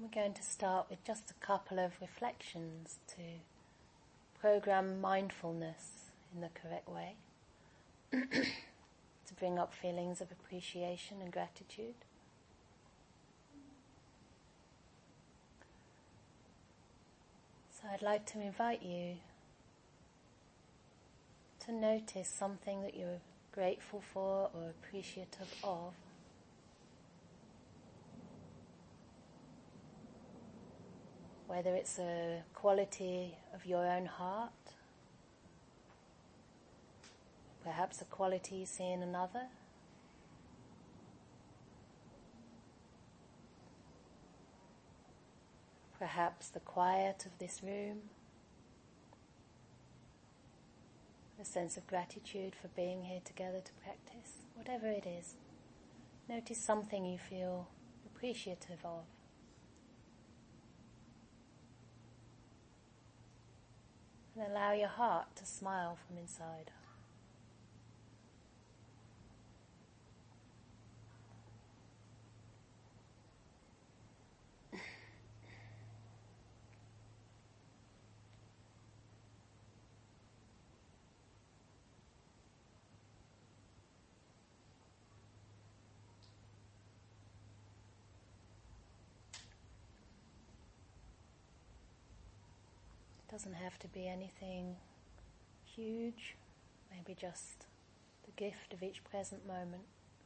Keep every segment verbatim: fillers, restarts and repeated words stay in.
going to start with just a couple of reflections to program mindfulness in the correct way, to bring up feelings of appreciation and gratitude. So I'd like to invite you to notice something that you're grateful for or appreciative of. Whether it's a quality of your own heart, perhaps a quality you see in another, perhaps the quiet of this room, a sense of gratitude for being here together to practice, whatever it is. Notice something you feel appreciative of. And allow your heart to smile from inside. It doesn't have to be anything huge, maybe just the gift of each present moment.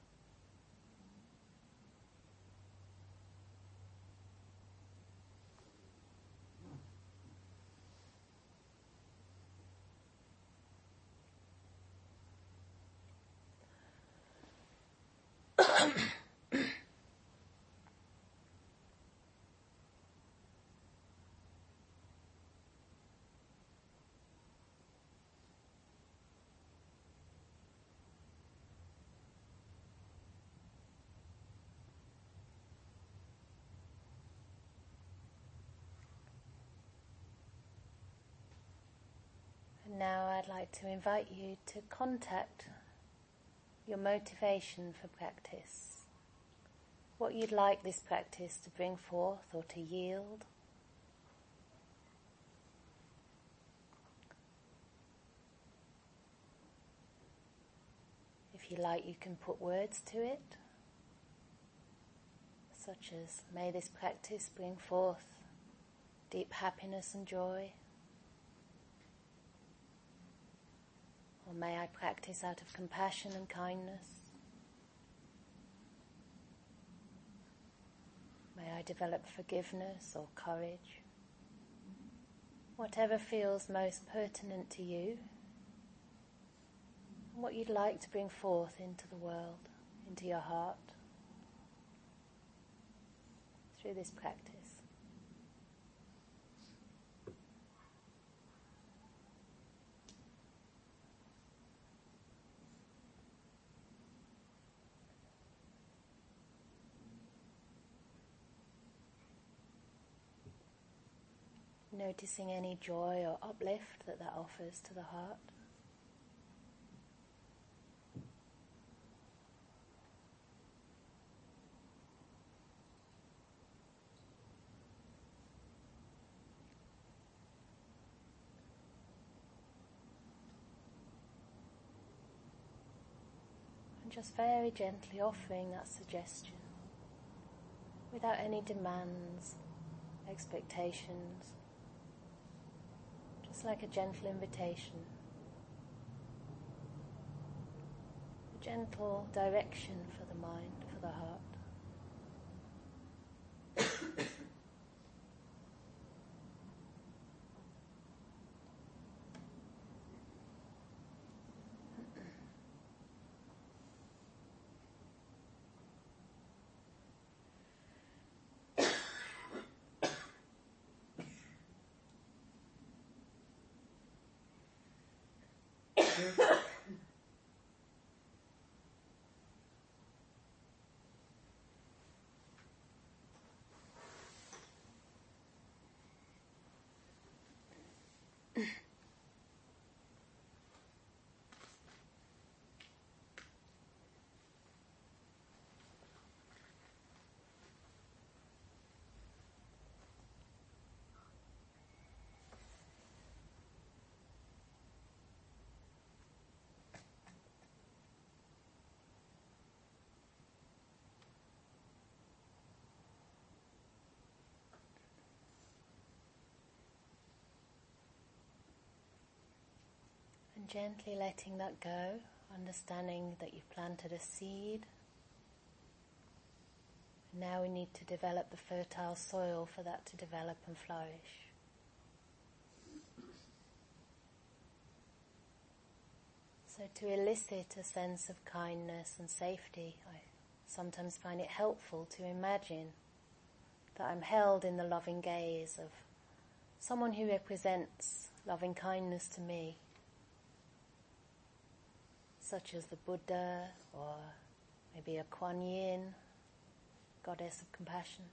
Now I'd like to invite you to contact your motivation for practice, what you'd like this practice to bring forth or to yield. If you like, you can put words to it, such as, may this practice bring forth deep happiness and joy. Or may I practice out of compassion and kindness? May I develop forgiveness or courage? Whatever feels most pertinent to you, and what you'd like to bring forth into the world, into your heart, through this practice. Noticing any joy or uplift that that offers to the heart. And just very gently offering that suggestion, without any demands, expectations. It's like a gentle invitation, a gentle direction for the mind, for the heart. And gently letting that go, understanding that you've planted a seed. Now we need to develop the fertile soil for that to develop and flourish. So to elicit a sense of kindness and safety, I sometimes find it helpful to imagine that I'm held in the loving gaze of someone who represents loving kindness to me, such as the Buddha or maybe a Kuan Yin, goddess of compassion,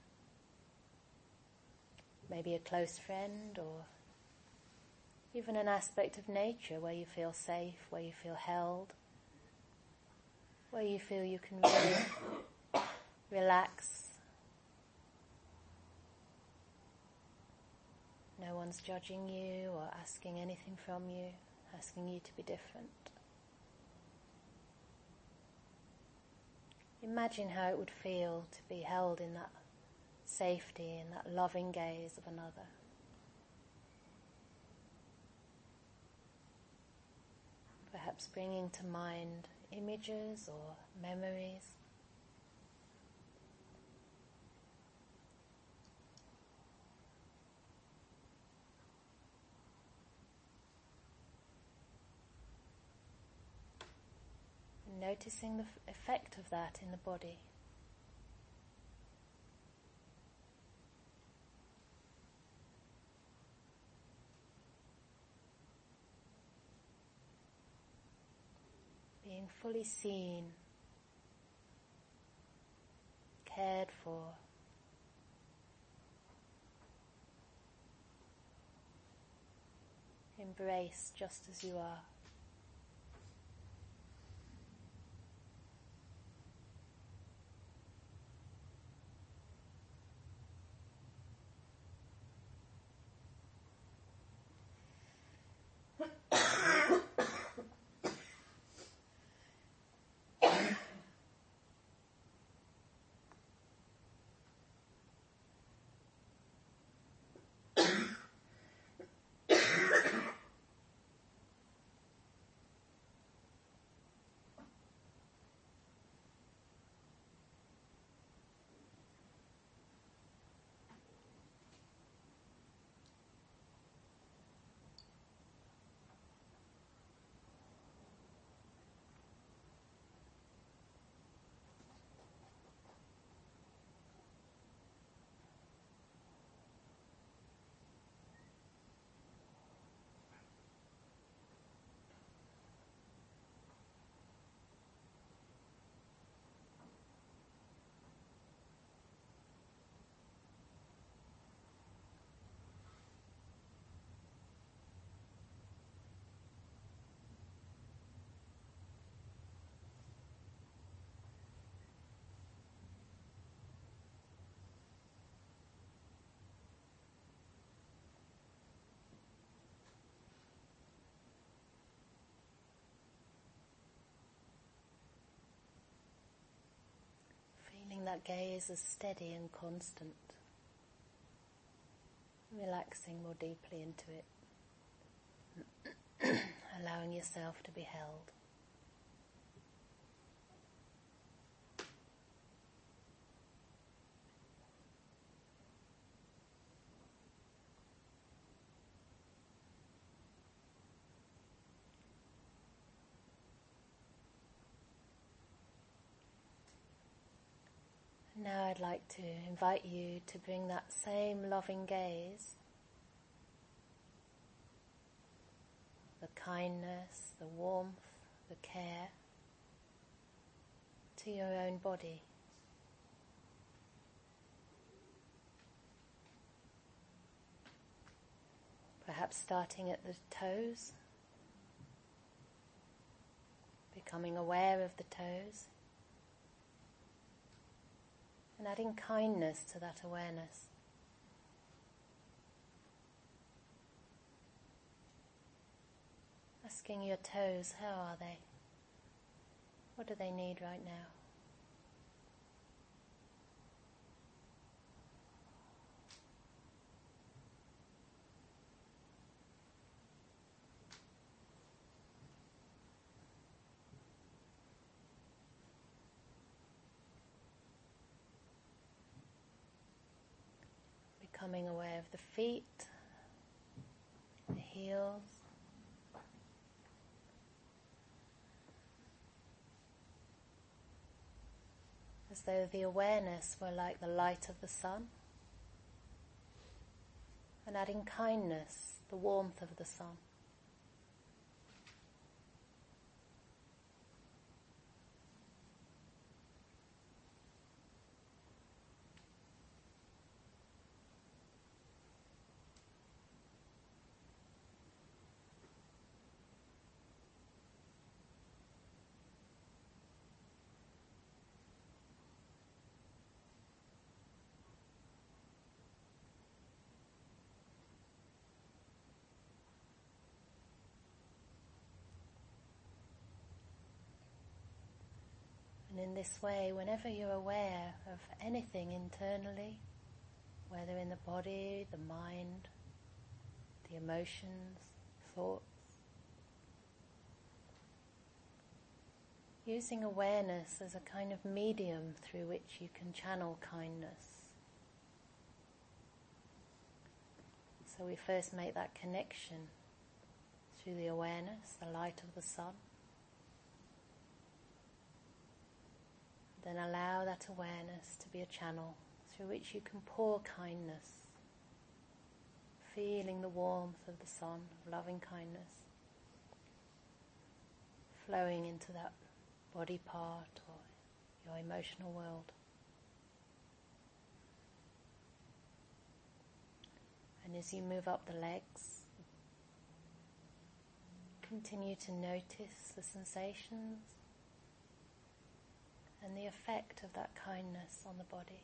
maybe a close friend, or even an aspect of nature where you feel safe, where you feel held, where you feel you can really relax. No one's judging you or asking anything from you, asking you to be different. Imagine how it would feel to be held in that safety, in that loving gaze of another. Perhaps bringing to mind images or memories. And noticing the f- effect of that in the body. Being fully seen, cared for, embraced just as you are. Feeling that gaze as steady and constant, relaxing more deeply into it, allowing yourself to be held. Now I'd like to invite you to bring that same loving gaze, the kindness, the warmth, the care, to your own body. Perhaps starting at the toes, becoming aware of the toes, and adding kindness to that awareness. Asking your toes, how are they? What do they need right now? becoming aware of the feet, the heels, as though the awareness were like the light of the sun, and adding kindness, the warmth of the sun. And in this way, whenever you're aware of anything internally, whether in the body, the mind, the emotions, thoughts, using awareness as a kind of medium through which you can channel kindness. So we first make that connection through the awareness, the light of the sun. Then allow that awareness to be a channel through which you can pour kindness, feeling the warmth of the sun, of loving kindness, flowing into that body part or your emotional world. And as you move up the legs, continue to notice the sensations and the effect of that kindness on the body.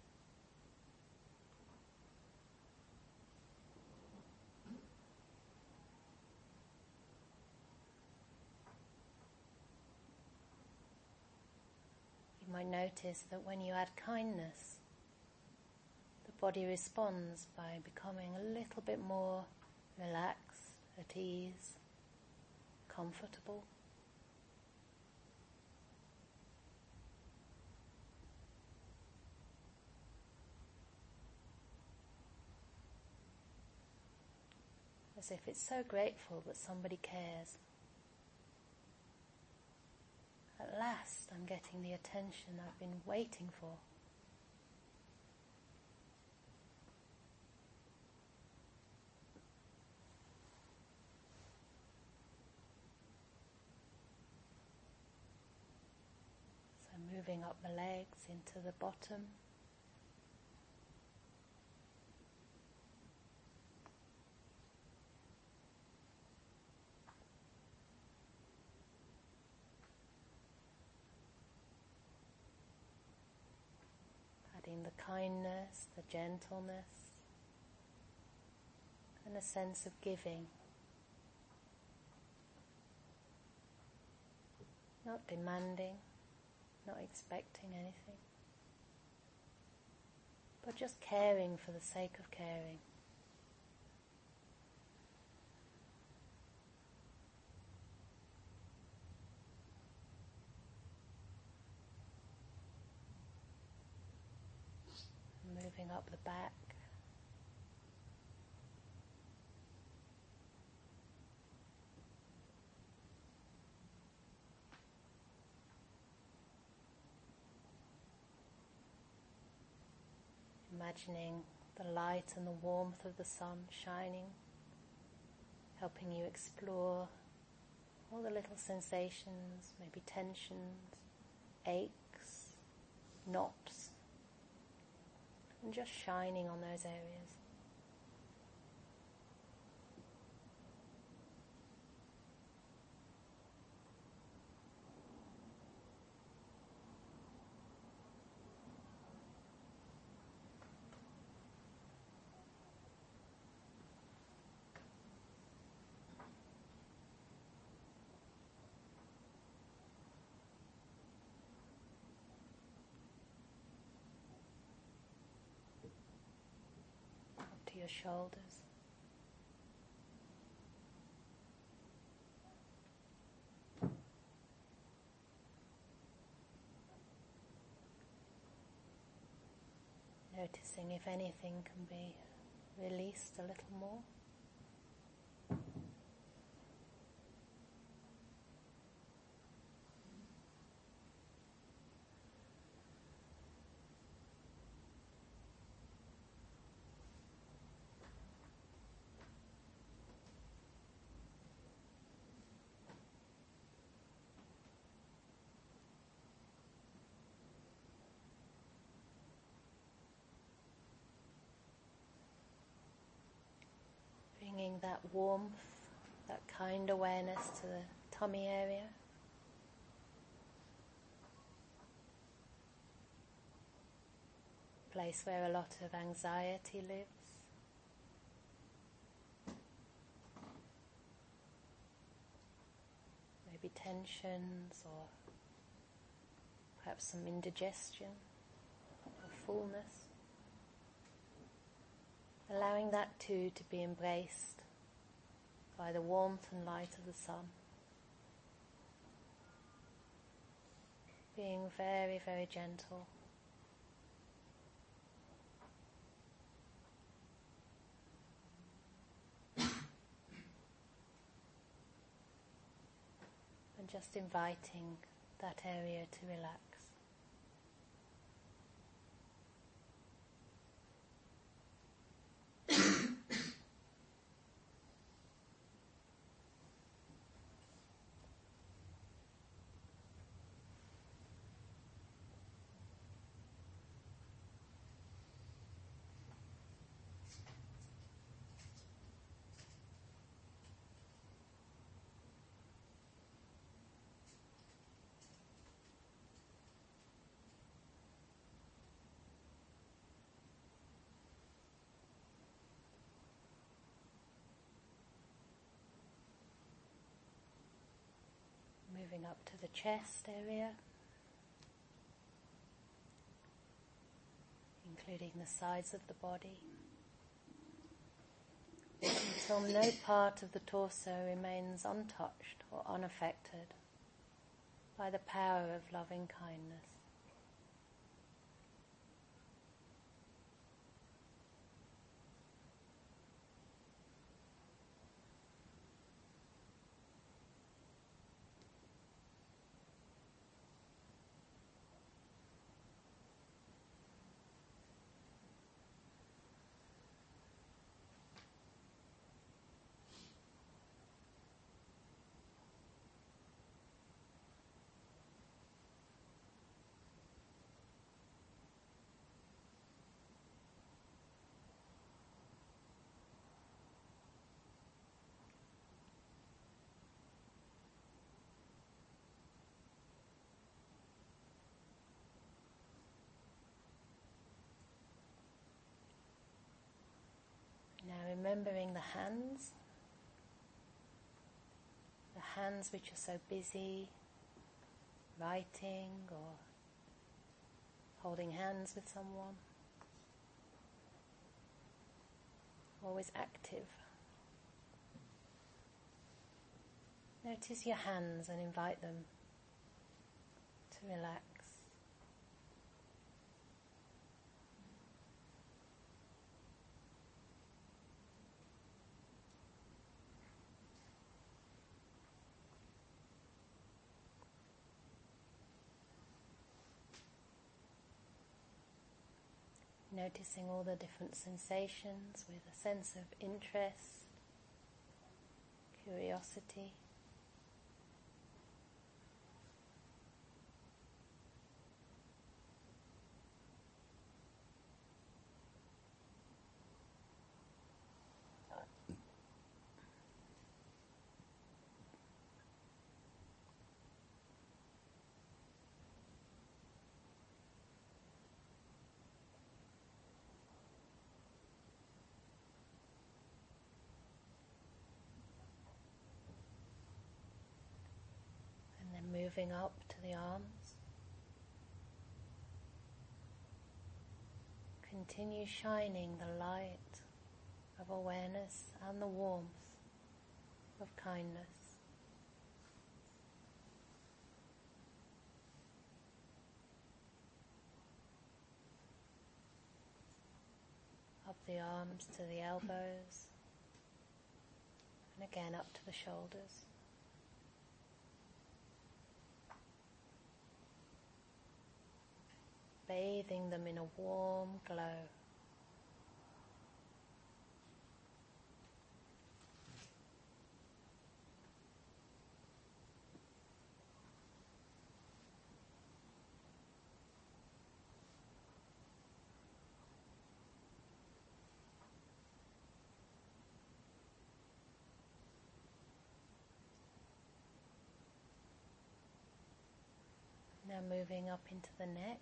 You might notice that when you add kindness, the body responds by becoming a little bit more relaxed, at ease, comfortable. As if it's so grateful that somebody cares. At last I'm getting the attention I've been waiting for. So moving up the legs into the bottom. Adding the kindness, the gentleness, and a sense of giving. Not demanding, not expecting anything, but just caring for the sake of caring. Moving up the back. Imagining the light and the warmth of the sun shining, helping you explore all the little sensations, maybe tensions, aches, knots, and just shining on those areas. To your shoulders. Noticing if anything can be released a little more. Bringing that warmth, that kind awareness to the tummy area. Place where a lot of anxiety lives. Maybe tensions or perhaps some indigestion or fullness. Allowing that too to be embraced by the warmth and light of the sun. Being very, very gentle. And just inviting that area to relax. Moving up to the chest area, including the sides of the body, until no part of the torso remains untouched or unaffected by the power of loving kindness. Now remembering the hands, the hands which are so busy writing or holding hands with someone, always active. Notice your hands and invite them to relax. Noticing all the different sensations with a sense of interest, curiosity. Moving up to the arms. Continue shining the light of awareness and the warmth of kindness. the arms to the elbows, and again up to the shoulders. Bathing them in a warm glow. Now moving up into the neck.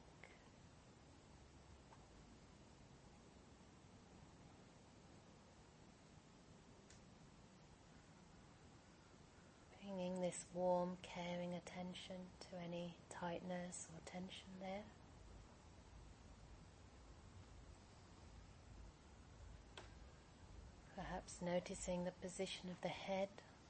Bringing this warm, caring attention to any tightness or tension there. Perhaps noticing the position of the head.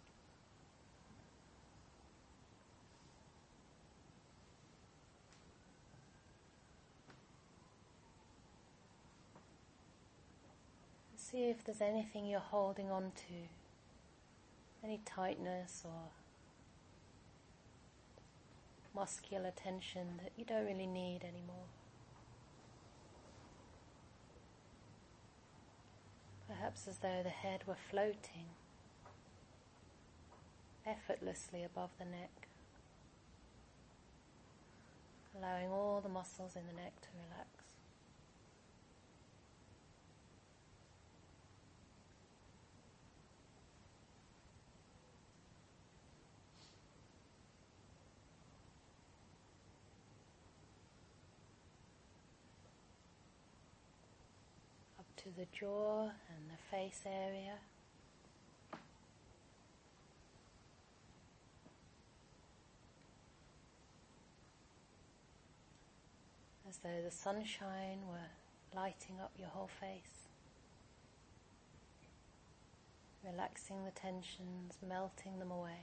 See if there's anything you're holding on to, any tightness or muscular tension that you don't really need anymore. Perhaps as though the head were floating effortlessly above the neck, allowing all the muscles in the neck to relax. To the jaw and the face area. As though the sunshine were lighting up your whole face. Relaxing the tensions, melting them away.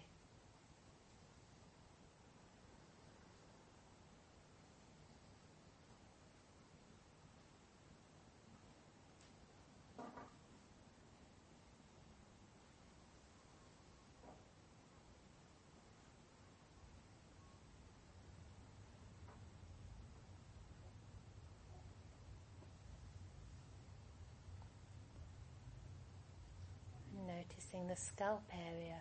Noticing the scalp area.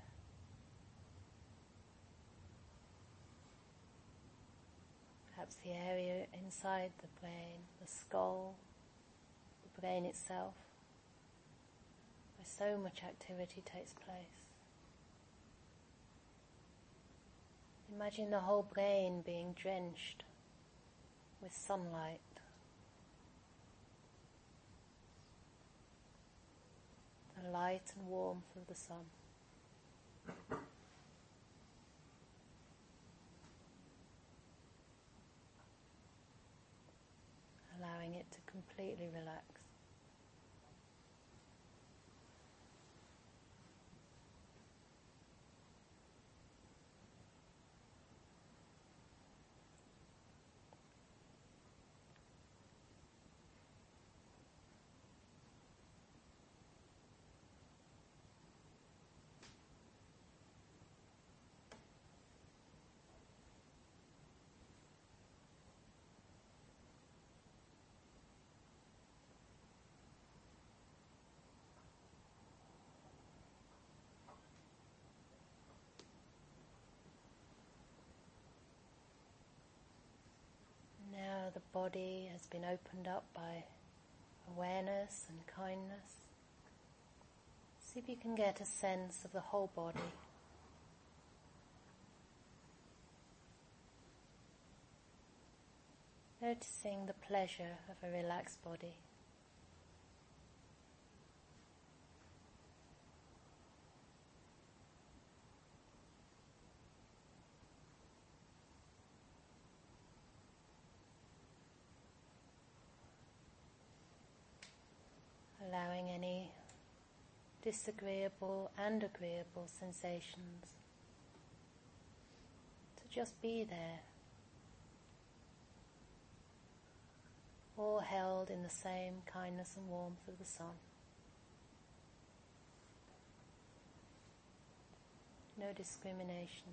Perhaps the area inside the brain, the skull, the brain itself, where so much activity takes place. Imagine the whole brain being drenched with sunlight. The light and warmth of the sun. Allowing it to completely relax. Now the body has been opened up by awareness and kindness. See if you can get a sense of the whole body. Noticing the pleasure of a relaxed body. Allowing any disagreeable and agreeable sensations to just be there. all held in the same kindness and warmth of the sun. No discrimination.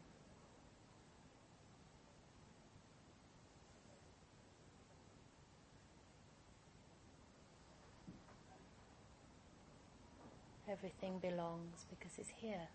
Everything belongs because it's here.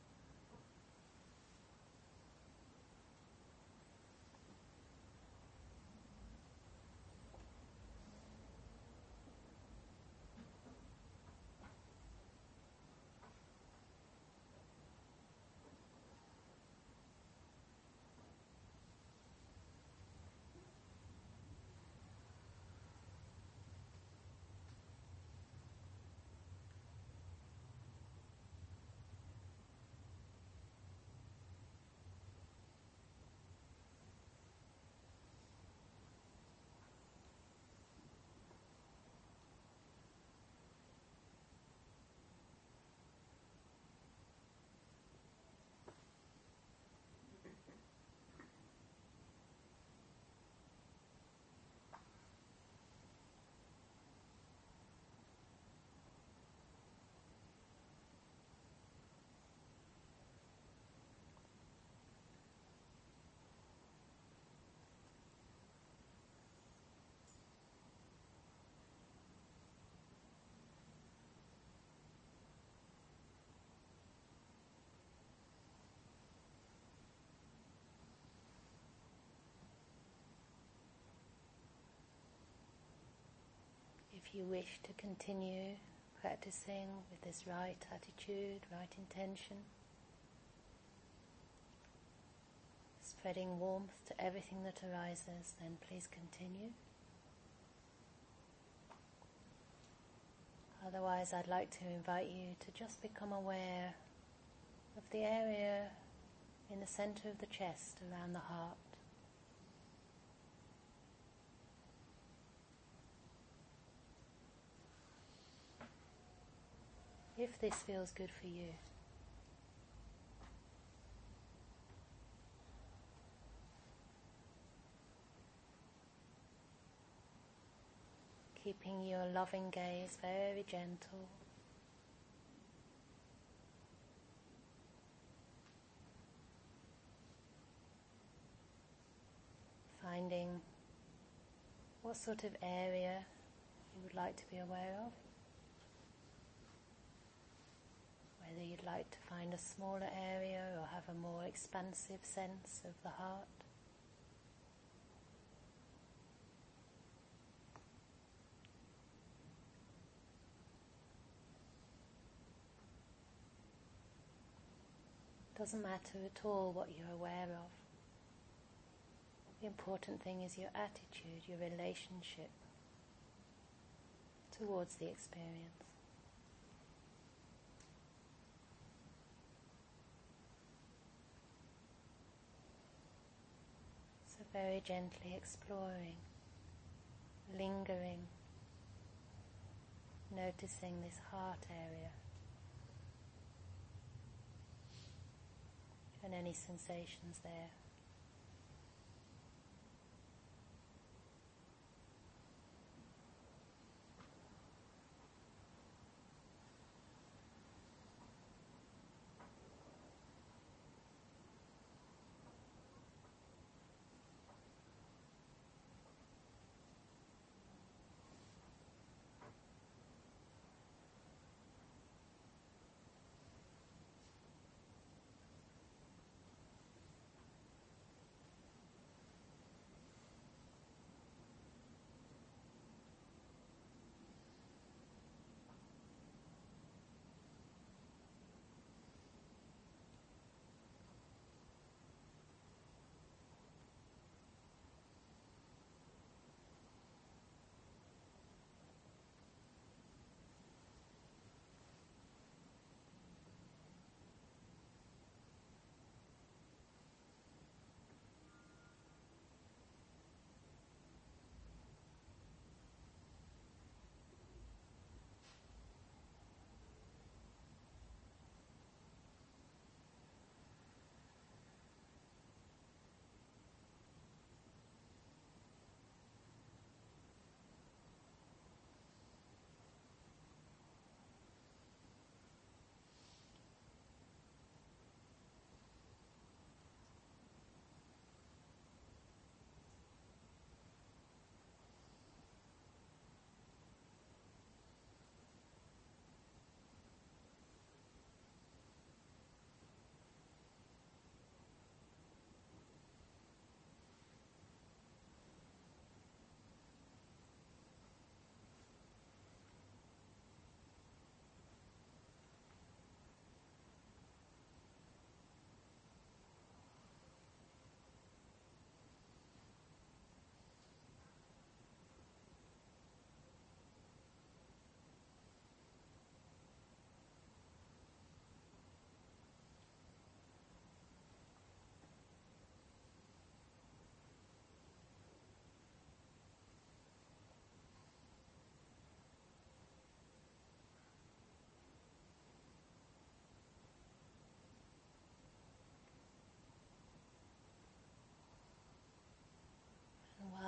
If you wish to continue practicing with this right attitude, right intention, spreading warmth to everything that arises, then please continue. Otherwise, I'd like to invite you to just become aware of the area in the center of the chest around the heart. If this feels good for you. Keeping your loving gaze very gentle. Finding what sort of area you would like to be aware of. Whether you'd like to find a smaller area or have a more expansive sense of the heart. Doesn't matter at all what you're aware of. The important thing is your attitude, your relationship towards the experience. So very gently exploring, lingering, noticing this heart area and any sensations there.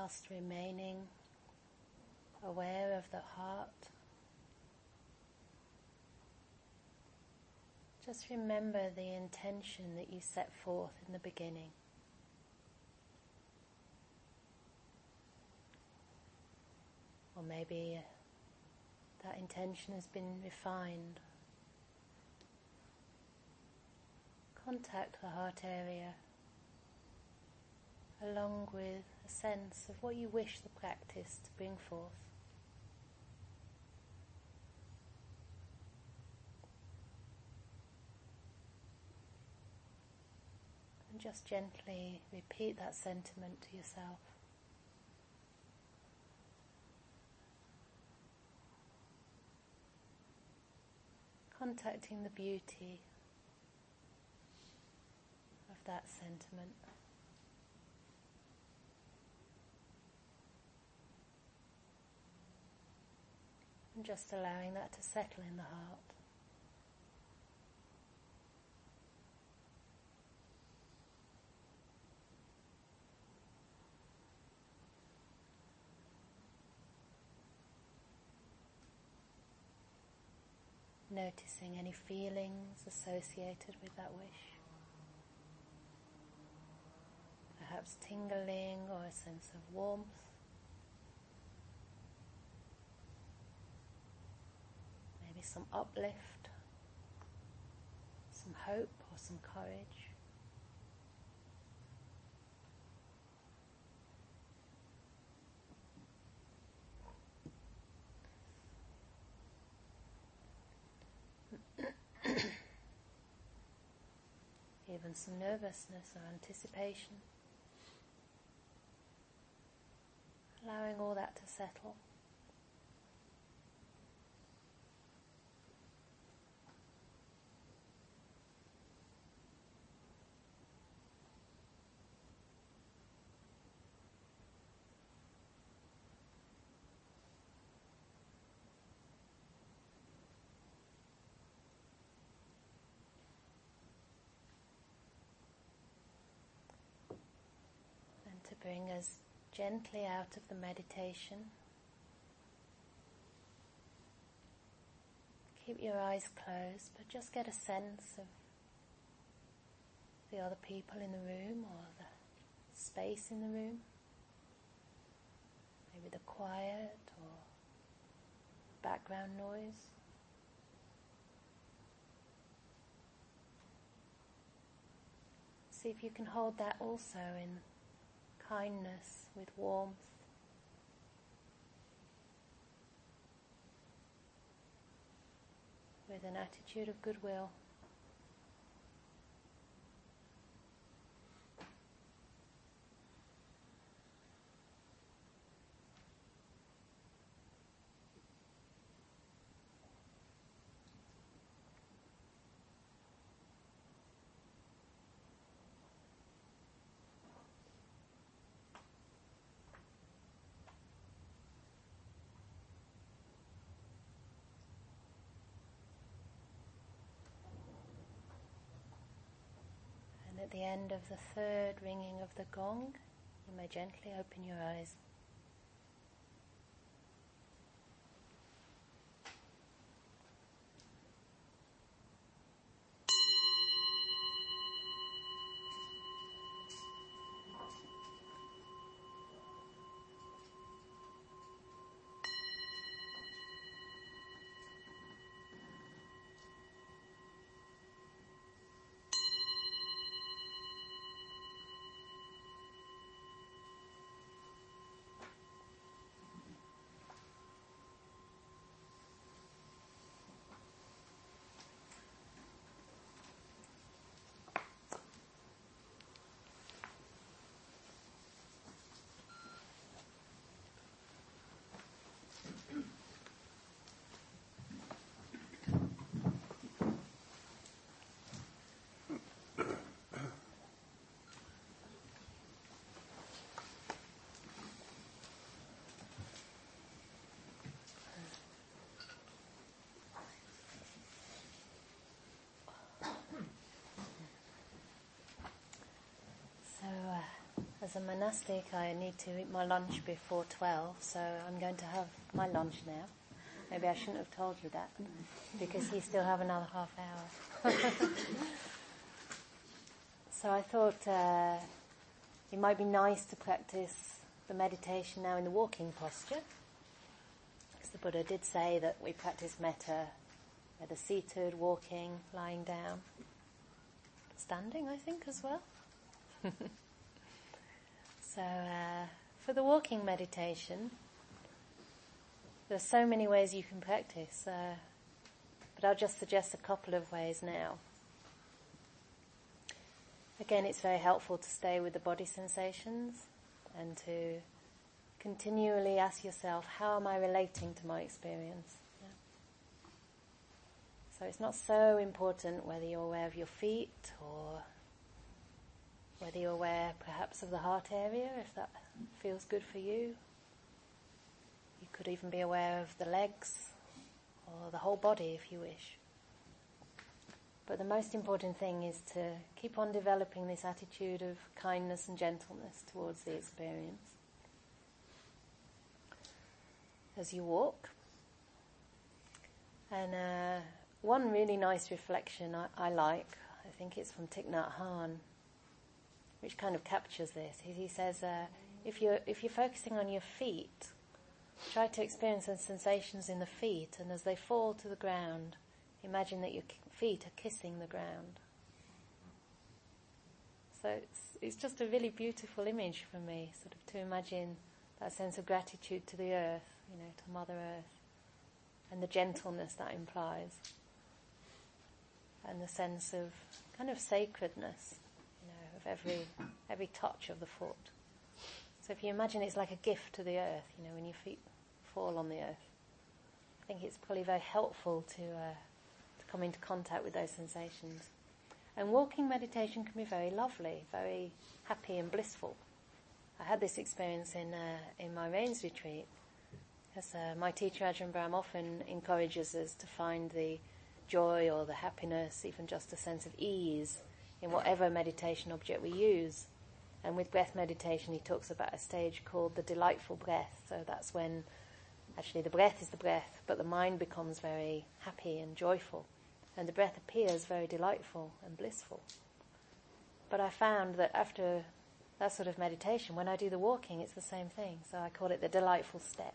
whilst remaining aware of the heart. Just remember the intention that you set forth in the beginning. Or maybe that intention has been refined. Contact the heart area along with a sense of what you wish the practice to bring forth. And just gently repeat that sentiment to yourself. Contacting the beauty of that sentiment. And just allowing that to settle in the heart. Noticing any feelings associated with that wish. Perhaps tingling or a sense of warmth. Maybe some uplift, some hope or some courage. Even some nervousness or anticipation. Allowing all that to settle. To bring us gently out of the meditation. Keep your eyes closed, but just get a sense of the other people in the room or the space in the room. Maybe the quiet or background noise. See if you can hold that also in kindness, with warmth. With an attitude of goodwill. At the end of the third ringing of the gong, you may gently open your eyes. a monastic, I need to eat my lunch before twelve, so I'm going to have my lunch now. Maybe I shouldn't have told you that, because you still have another half hour. So I thought uh, it might be nice to practice the meditation now in the walking posture, because the Buddha did say that we practice metta whether seated, walking, lying down, standing, I think, as well. So uh, for the walking meditation, there are so many ways you can practice, uh, but I'll just suggest a couple of ways now. Again, it's very helpful to stay with the body sensations and to continually ask yourself, how am I relating to my experience? Yeah. So it's not so important whether you're aware of your feet or whether you're aware perhaps of the heart area, if that feels good for you. You could even be aware of the legs or the whole body if you wish. But the most important thing is to keep on developing this attitude of kindness and gentleness towards the experience. As you walk. And uh, one really nice reflection I, I like, I think it's from Thich Nhat Hanh, which kind of captures this. He, he says, uh, if you're if you're focusing on your feet, try to experience the sensations in the feet, and as they fall to the ground, imagine that your feet are kissing the ground. So it's it's just a really beautiful image for me, sort of to imagine that sense of gratitude to the earth, you know, to Mother Earth, and the gentleness that implies, and the sense of kind of sacredness, you know, of every every touch of the foot. So if you imagine it's like a gift to the earth, you know, when your feet fall on the earth, I think it's probably very helpful to uh, to come into contact with those sensations. And walking meditation can be very lovely, very happy and blissful. I had this experience in uh, in my rains retreat, because uh, my teacher Ajahn Brahm often encourages us to find the joy or the happiness, even just a sense of ease in whatever meditation object we use. And with breath meditation he talks about a stage called the delightful breath. So that's when actually the breath is the breath, but the mind becomes very happy and joyful, and the breath appears very delightful and blissful. But I found that after that sort of meditation, when I do the walking, it's the same thing. So I call it the delightful step.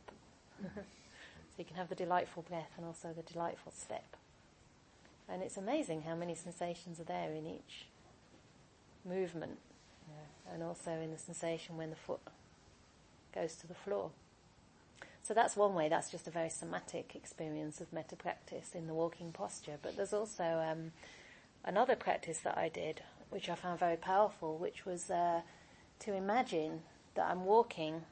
So you can have the delightful breath and also the delightful step. And it's amazing how many sensations are there in each movement, you know, and also in the sensation when the foot goes to the floor. So that's one way. That's just a very somatic experience of metta practice in the walking posture. But there's also um, another practice that I did, which I found very powerful, which was uh, to imagine that I'm walking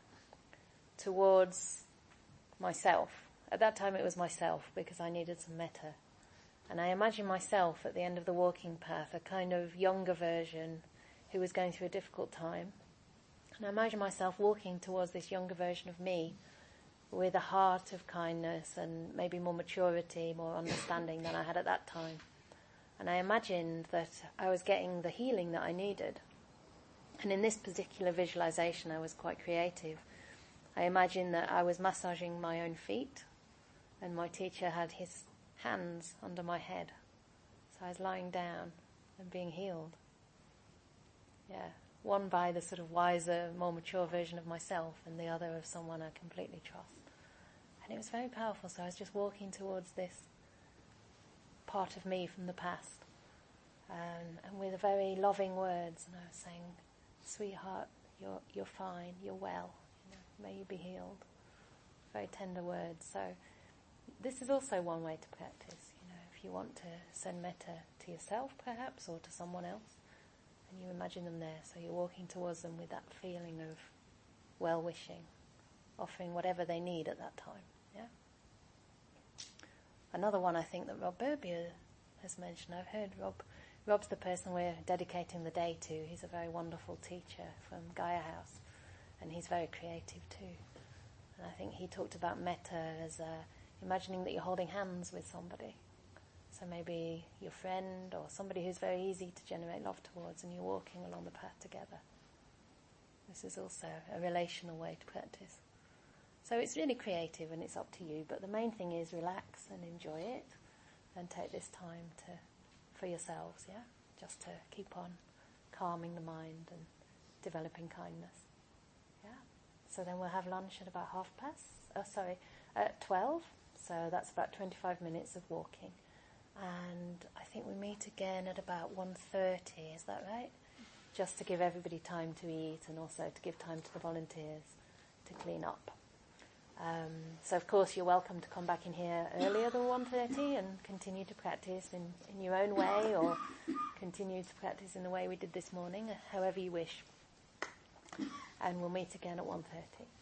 towards myself. At that time it was myself, because I needed some metta. And I imagine myself at the end of the walking path, a kind of younger version who was going through a difficult time. And I imagine myself walking towards this younger version of me with a heart of kindness and maybe more maturity, more understanding than I had at that time. And I imagined that I was getting the healing that I needed. And in this particular visualization, I was quite creative. I imagined that I was massaging my own feet, and my teacher had his hands under my head. So I was lying down and being healed. Yeah, one by the sort of wiser, more mature version of myself, and the other of someone I completely trust. And it was very powerful. So I was just walking towards this part of me from the past, and, and with very loving words, and I was saying, "Sweetheart, you're you're fine, you're well, you know, may you be healed." Very tender words. So this is also one way to practice, you know, if you want to send metta to yourself perhaps, or to someone else, and you imagine them there, so you're walking towards them with that feeling of well-wishing, offering whatever they need at that time. Yeah. Another one I think that Rob Berbier has mentioned, I've heard Rob, Rob's the person we're dedicating the day to. He's a very wonderful teacher from Gaia House, and he's very creative too. And I think he talked about metta as uh, imagining that you're holding hands with somebody. So maybe your friend or somebody who's very easy to generate love towards, and you're walking along the path together. This is also a relational way to practice. So it's really creative and it's up to you, but the main thing is relax and enjoy it and take this time to for yourselves, yeah? Just to keep on calming the mind and developing kindness. Yeah? So then we'll have lunch at about half past, oh sorry, at twelve, so that's about twenty-five minutes of walking. And I think we meet again at about one thirty, is that right? Just to give everybody time to eat and also to give time to the volunteers to clean up. Um, so of course you're welcome to come back in here earlier than one thirty and continue to practice in, in your own way, or continue to practice in the way we did this morning, however you wish. And we'll meet again at one thirty.